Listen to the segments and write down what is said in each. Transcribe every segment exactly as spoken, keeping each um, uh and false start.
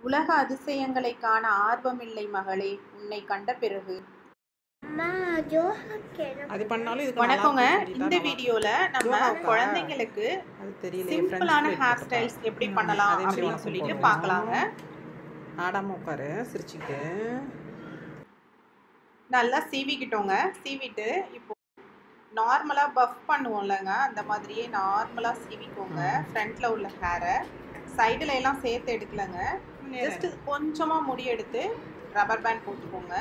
உலக அதிசயங்களை காண ஆர்வமில்லை மகளே, உன்னை கண்ட பிறகு. அது பண்ணாலும் இது வணக்கங்க. இந்த வீடியோல நம்ம குழந்தைங்களுக்கு சிம்பிளான ஹேர் ஸ்டைல்ஸ் எப்படி பண்ணலாம் அப்படின்னு சொல்லிட்டு பார்க்கலாங்க. ஆடாம உட்காரு, சிரிச்சுக்கிட்டு நல்லா சீவிக்கிட்டோங்க. சீவிட்டு இப்போ நார்மலா பஃப் பண்ணுவோம்லங்க, அந்த மாதிரியே நார்மலா சீவிக்கோங்க. ஃப்ரண்ட்ல உள்ள ஹேரை சைடுல எல்லாம் சேர்த்து எடுக்கலங்க. ஜஸ்ட் கொஞ்சமா முடி எடுத்து ரப்பர் பேண்ட் போட்டுக்கோங்க.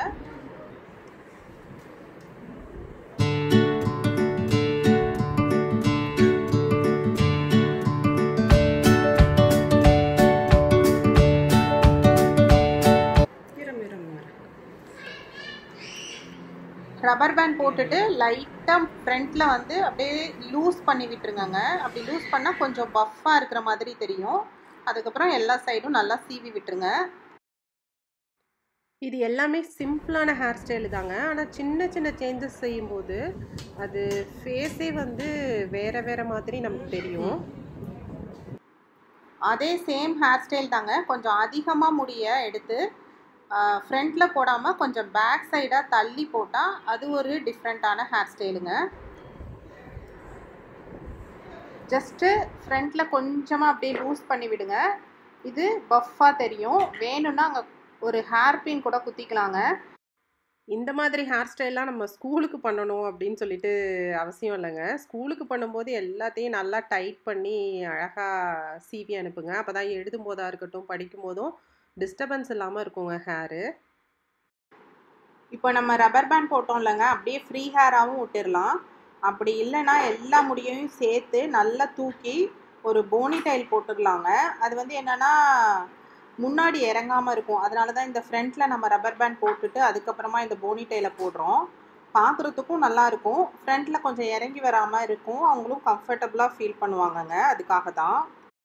ரப்பர் பேண்ட் போட்டுட்டு லைட்டாக ஃப்ரண்ட்டில் வந்து அப்படியே லூஸ் பண்ணி விட்டுருங்க. அப்படி லூஸ் பண்ணால் கொஞ்சம் பஃப்பாக இருக்கிற மாதிரி தெரியும். அதுக்கப்புறம் எல்லா சைடும் நல்லா சீவி விட்டுருங்க. இது எல்லாமே சிம்பிளான ஹேர் ஸ்டைலு தாங்க. ஆனால் சின்ன சின்ன சேஞ்சஸ் செய்யும்போது அது ஃபேஸே வந்து வேறு வேறு மாதிரி நமக்கு தெரியும். அதே சேம் ஹேர் ஸ்டைல் தாங்க, கொஞ்சம் அதிகமாக முடிய எடுத்து ஃப்ரண்ட்டில் போடாமல் கொஞ்சம் பேக் சைடாக தள்ளி போட்டால் அது ஒரு டிஃப்ரெண்ட்டான ஹேர் ஸ்டைலுங்க. ஜஸ்ட்டு ஃப்ரண்ட்டில் கொஞ்சமாக அப்படியே லூஸ் பண்ணி விடுங்க. இது பஃப்பாக தெரியும். வேணும்னா அங்கே ஒரு ஹேர் பின் கூட குத்திக்கலாங்க. இந்த மாதிரி ஹேர் ஸ்டைல்லாம் நம்ம ஸ்கூலுக்கு பண்ணணும் அப்படின்னு சொல்லிட்டு அவசியம் இல்லைங்க. ஸ்கூலுக்கு பண்ணும்போது எல்லாத்தையும் நல்லா டைட் பண்ணி அழகாக சீவி அனுப்புங்க. அப்போ தான் எழுதும் போதாக இருக்கட்டும், படிக்கும் போதும் டிஸ்டர்பன்ஸ் இல்லாமல் இருக்குங்க ஹேரு. இப்போ நம்ம ரப்பர் பேண்ட் போட்டோம் இல்லைங்க, அப்படியே ஃப்ரீ ஹேராகவும் விட்டுடலாம். அப்படி இல்லைன்னா எல்லா முடியையும் சேர்த்து நல்லா தூக்கி ஒரு போனி டைல் போட்டுடலாங்க. அது வந்து என்னென்னா முன்னாடி இறங்காமல் இருக்கும். அதனால தான் இந்த ஃப்ரண்ட்டில் நம்ம ரப்பர் பேண்ட் போட்டுட்டு அதுக்கப்புறமா இந்த போனி டைலை போடுறோம். பார்க்குறதுக்கும் நல்லாயிருக்கும். ஃப்ரண்ட்டில் கொஞ்சம் இறங்கி வராமல் இருக்கும். அவங்களும் கம்ஃபர்டபுளாக ஃபீல் பண்ணுவாங்கங்க. அதுக்காக தான்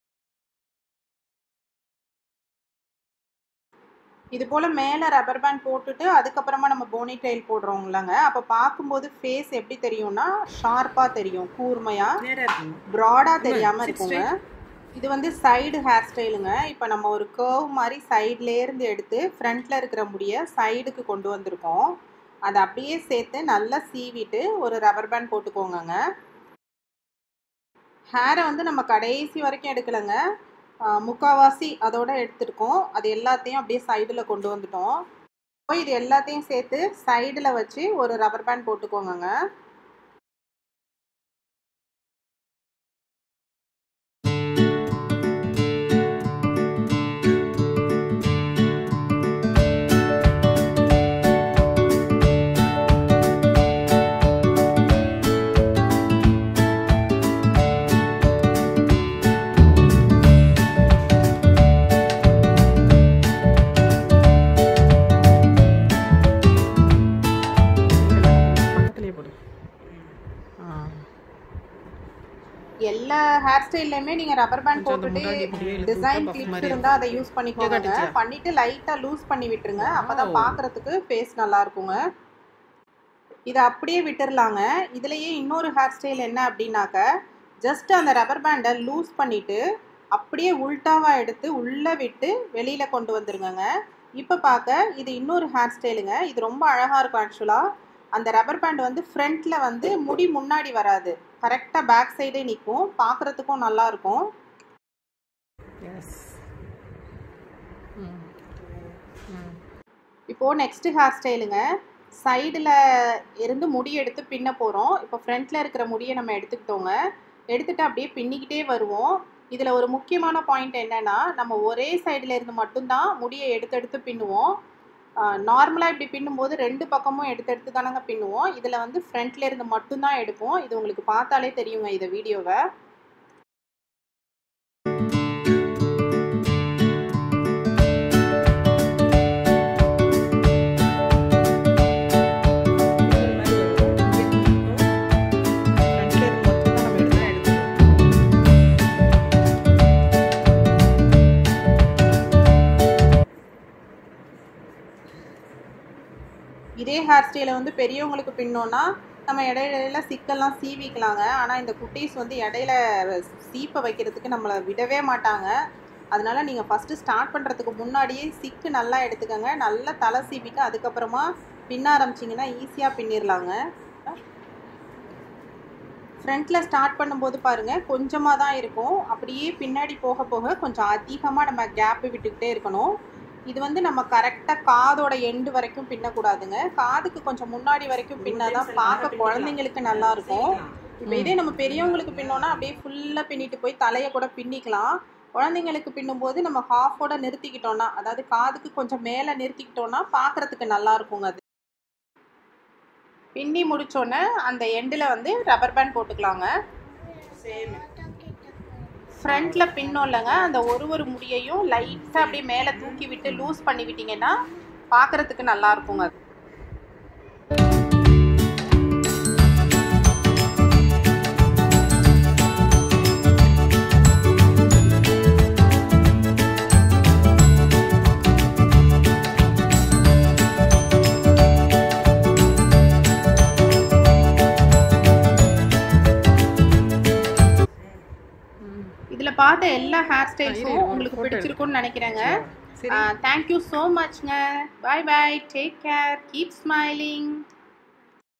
இது போல் மேலே ரப்பர் பேண்ட் போட்டுட்டு அதுக்கப்புறமா நம்ம போனி டைல் போடுறோம்லங்க. அப்போ பார்க்கும்போது ஃபேஸ் எப்படி தெரியும்னா ஷார்ப்பாக தெரியும், கூர்மையாக, ப்ராடாக தெரியாமல் இருக்குங்க. இது வந்து சைடு ஹேர் ஸ்டைலுங்க. இப்போ நம்ம ஒரு கர்வ் மாதிரி சைட்லேருந்து எடுத்து ஃப்ரண்ட்டில் இருக்கிற முடியை சைடுக்கு கொண்டு வந்திருக்கோம். அதை அப்படியே சேர்த்து நல்லா சீவிட்டு ஒரு ரப்பர் பேண்ட் போட்டுக்கோங்க. ஹேரை வந்து நம்ம கடைசி வரைக்கும் எடுக்கலைங்க, முக்கால்வாசி அதோட எடுத்துருக்கோம். அது எல்லாத்தையும் அப்படியே சைடில் கொண்டு வந்துட்டோம். இது எல்லாத்தையும் சேர்த்து சைடில் வச்சு ஒரு ரப்பர் பேண்ட் போட்டுக்கோங்க. எல்லா ஹேர் ஸ்டைல்லையுமே நீங்கள் ரப்பர் பேண்ட் போட்டுட்டு டிசைன் கிளிப்ஸ் இருந்தால் அதை யூஸ் பண்ணிக்கோங்க. பண்ணிவிட்டு லைட்டாக லூஸ் பண்ணி விட்டுருங்க. அப்போ தான் பார்க்குறதுக்கு ஃபேஸ் நல்லா இருக்குங்க. இதை அப்படியே விட்டுடலாங்க. இதுலேயே இன்னொரு ஹேர் ஸ்டைல் என்ன அப்படின்னாக்க, ஜஸ்ட் அந்த ரப்பர் பேண்டை லூஸ் பண்ணிவிட்டு அப்படியே உல்ட்டாவாக எடுத்து உள்ளே விட்டு வெளியில் கொண்டு வந்துருங்க. இப்போ பார்க்க இது இன்னொரு ஹேர் ஸ்டைலுங்க. இது ரொம்ப அழகாக இருக்கும். ஆக்சுவலாக அந்த ரப்பர் பேண்ட் வந்து ஃப்ரண்ட்டில் வந்து முடி முன்னாடி வராது, கரெக்டாக பேக் சைடே நிற்கும். பார்க்குறதுக்கும் நல்லாயிருக்கும். இப்போது நெக்ஸ்ட்டு ஹேர் ஸ்டைலுங்க. சைடில் இருந்து முடி எடுத்து பின்ன போகிறோம். இப்போ ஃப்ரண்ட்டில் இருக்கிற முடியை நம்ம எடுத்துக்கிட்டோங்க. எடுத்துகிட்டு அப்படியே பின்னிக்கிட்டே வருவோம். இதில் ஒரு முக்கியமான பாயிண்ட் என்னென்னா, நம்ம ஒரே சைடில் இருந்து மட்டும்தான் முடியை எடுத்து எடுத்து பின்னுவோம். நார்மலாக இப்படி பின்னும்போது ரெண்டு பக்கமும் எடுத்து எடுத்து தானங்க பின்னுவோம். இதில் வந்து ஃப்ரண்ட்ல இருந்து மட்டும்தான் எடுப்போம். இது உங்களுக்கு பார்த்தாலே தெரியுங்க இந்த வீடியோவை. இதே ஹேர் ஸ்டைலை வந்து பெரியவங்களுக்கு பின்னோன்னா நம்ம இடையில சிக்கெல்லாம் சீவிக்கலாங்க. ஆனால் இந்த குட்டீஸ் வந்து இடையில சீப்பை வைக்கிறதுக்கு நம்மளை விடவே மாட்டாங்க. அதனால நீங்கள் ஃபஸ்ட்டு ஸ்டார்ட் பண்ணுறதுக்கு முன்னாடியே சிக்கு நல்லா எடுத்துக்கோங்க. நல்லா தலை சீவிட்டு அதுக்கப்புறமா பின்ன ஆரம்பிச்சிங்கன்னா ஈஸியாக பின்னிடலாங்க. ஃப்ரண்ட்டில் ஸ்டார்ட் பண்ணும்போது பாருங்கள் கொஞ்சமாக தான் இருக்கும். அப்படியே பின்னாடி போக போக கொஞ்சம் அதிகமாக நம்ம கேப்பு விட்டுக்கிட்டே இருக்கணும். இது வந்து நம்ம கரெக்டாக காதோட எண்டு வரைக்கும் பின்னக்கூடாதுங்க. காதுக்கு கொஞ்சம் முன்னாடி வரைக்கும் பின்னாதான் பார்க்க குழந்தைங்களுக்கு நல்லாயிருக்கும். இப்போ இதே நம்ம பெரியவங்களுக்கு பின்னோன்னா அப்படியே ஃபுல்லாக பின்னிட்டு போய் தலையை கூட பின்னிக்கலாம். குழந்தைங்களுக்கு பின்னும்போது நம்ம ஹாஃபோட நிறுத்திக்கிட்டோன்னா, அதாவது காதுக்கு கொஞ்சம் மேலே நிறுத்திக்கிட்டோன்னா பார்க்குறதுக்கு நல்லா இருக்குங்க. அது பின்னி முடிச்சோன்னே அந்த எண்டில் வந்து ரப்பர் பேண்ட் போட்டுக்கலாங்க. சேம் ஃப்ரண்ட்டில் பின்னோம் இல்லைங்க, அந்த ஒரு ஒரு முடியையும் லைட்டாக அப்படியே மேலே தூக்கி விட்டு லூஸ் பண்ணி விட்டிங்கன்னா பார்க்குறதுக்கு நல்லா இருக்குங்க. அது இதில் பார்த்த எல்லா ஹேர் ஸ்டைல்ஸும் உங்களுக்கு பிடிச்சிருக்கும்னு நினைக்கிறேங்க. தேங்க்யூ ஸோ மச்ங்க. Bye bye, take care, keep smiling.